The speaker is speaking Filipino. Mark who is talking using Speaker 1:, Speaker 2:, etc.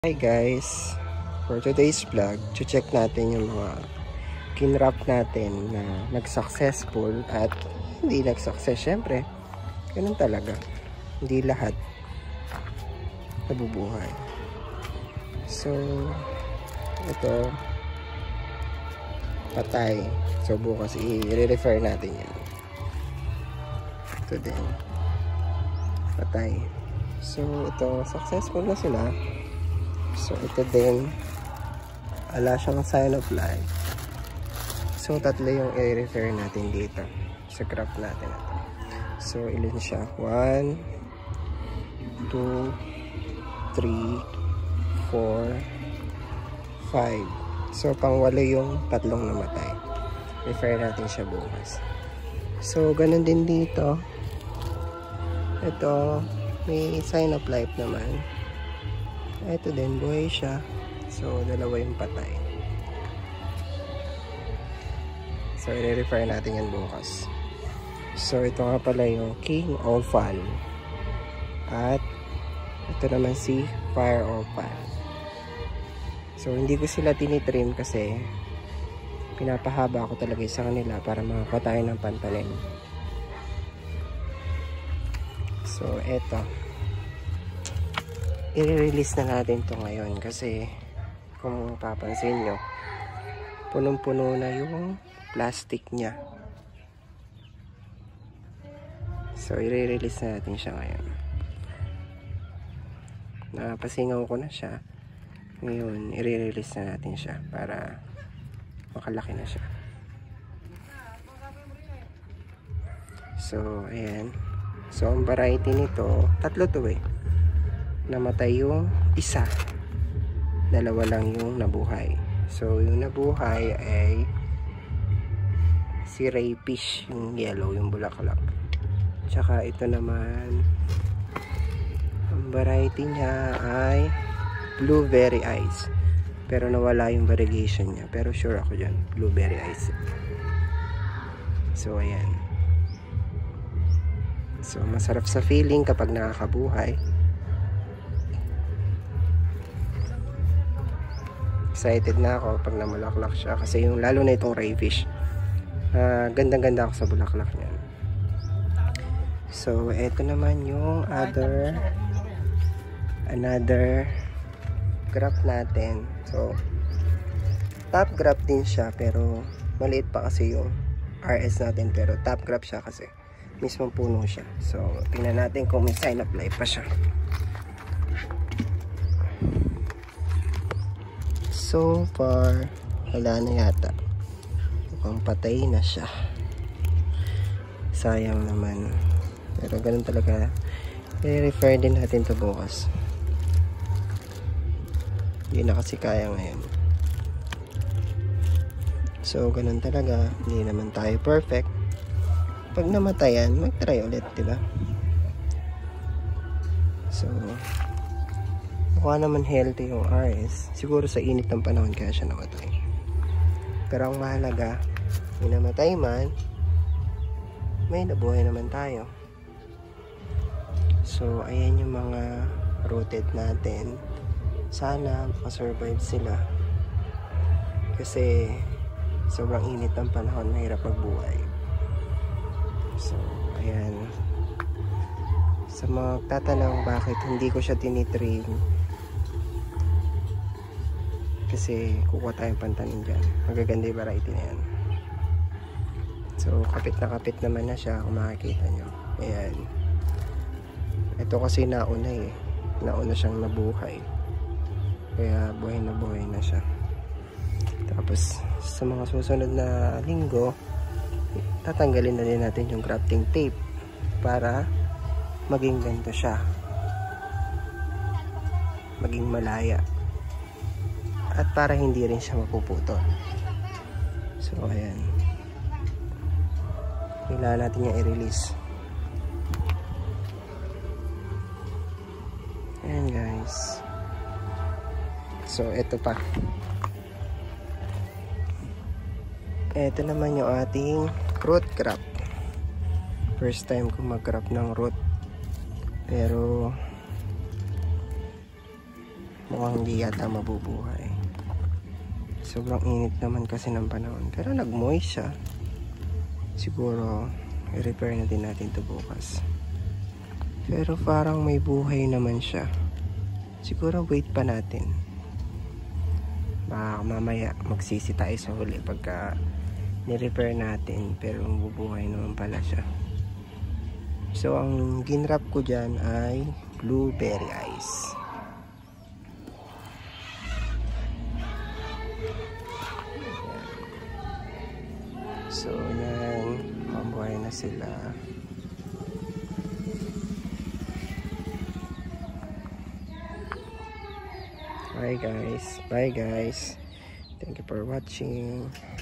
Speaker 1: Hi guys, for today's vlog, check natin yung mga kinwrap natin na nag-successful at hindi nag-success. Syempre, ganun talaga. Hindi lahat nabubuhay. So, ito, patay. So, bukas i-refer natin yan. Ito din, patay. So, ito, successful na sila. So, ito din, wala siyang sign of life. So, tatlo yung i-refer natin dito sa graph natin. So, ilan siya? 1, 2, 3, 4, 5. So, pangwalo yung tatlong namatay. Refer natin siya bukas. So, ganun din dito. Ito, may sign of life naman. Ito din, buhay siya. So, dalawa yung patay. So, i-refer natin yan bukas. So, ito nga pala yung King Opal. At, ito naman si Fire Opal. So, hindi ko sila tinitrim kasi pinapahaba ko talaga sa kanila para makakuha tayo ng pantalim. So, ito. I-release na natin to ngayon kasi kung papansin nyo, punong-puno na yung plastic nya. So, i-release na natin siya ngayon. Napasingaw ko na siya. Ngayon, i-release na natin siya para makalaki na siya. So, ayan. So, ang variety nito, tatlo to eh. Namatay yung isa, dalawa lang yung nabuhay. So yung nabuhay ay si rayfish, yung yellow, yung bulaklak. Tsaka ito naman, ang variety niya ay blueberry eyes, pero nawala yung variegation niya, pero sure ako dyan, blueberry eyes. So ayan. So masarap sa feeling kapag nakakabuhay. Excited na ako pag namulaklak siya kasi yung lalo na itong rayfish, gandang-ganda ako sa bulaklak niyan. So eto naman yung another graft natin. So top graft din siya pero maliit pa kasi yung RS natin, pero top graft siya kasi mismong puno siya. So tingnan natin kung may sign of life pa siya. So far, wala na yata. Mukhang patay na siya. Sayang naman. Pero ganun talaga. I-refer din natin to bukas. Hindi na kasi kaya ngayon. So, ganun talaga. Hindi naman tayo perfect. Pag namatayan, mag-try ulit, diba? So, mukha naman healthy yung RS. Siguro sa init ng panahon kaya siya namatay. Pero ang mahalaga, may namatay man, may nabuhay naman tayo. So, ayan yung mga rooted natin. Sana makasurvive sila. Kasi sobrang init ng panahon, mahirap magbuhay. So, ayan. Sa mga tatanong bakit hindi ko siya tinitrim, kasi kukuha tayong pantanin dyan. Magaganda yung variety na yan. So kapit naman na siya kung makikita nyo. Ayan. Ito kasi nauna eh. Nauna siyang nabuhay. Kaya buhay na siya. Tapos sa mga susunod na linggo, tatanggalin na din natin yung grafting tape para maging ganito siya. Maging malaya. At para hindi rin siya mapuputol. So ayan, kailangan natin yung i-release. Ayan guys. So ito pa. Ito naman yung ating root graft. First time ko mag-graft ng root. Pero mukhang hindi yata mabubuhay. Sobrang init naman kasi ng panahon, pero nag-moist siya. Siguro i-repair na din natin to bukas. Pero parang may buhay naman siya. Siguro wait pa natin. Baka mamaya magsisi tayo sa huli pagka ni-repair natin, pero mabubuhay naman pala siya. So ang ginrap ko dyan ay blueberry ice. So yan, mabuhay na sila. Bye guys. Thank you for watching.